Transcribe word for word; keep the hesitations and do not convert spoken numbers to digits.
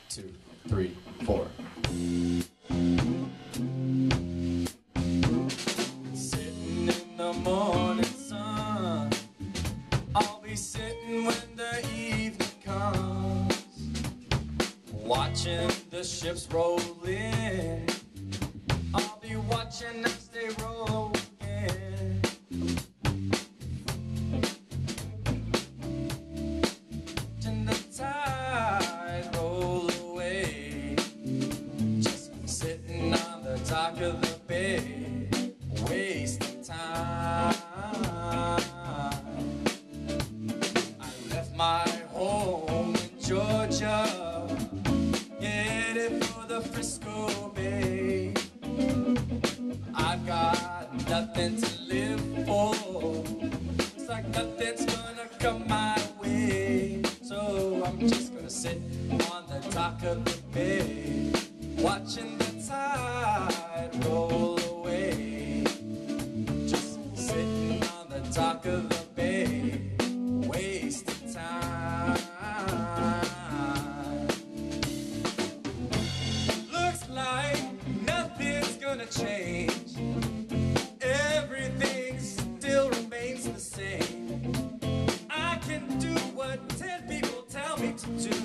two, three, four. Sitting in the morning sun, I'll be sitting when the evening comes, watching the ships roll in. I'll be watching as they roll in. Watching the tide roll away, just sitting on the dock of the bay, wasting time. I left my home in Georgia, headed for the Frisco Bay. I've got nothing to live for, it's like nothing's gonna come my way. So I'm just gonna sit on the dock of the bay, watching the tide roll away. Just sitting on the dock of the bay, wasting time. Looks like nothing's gonna change, everything still remains the same. I can do what ten people tell me to do,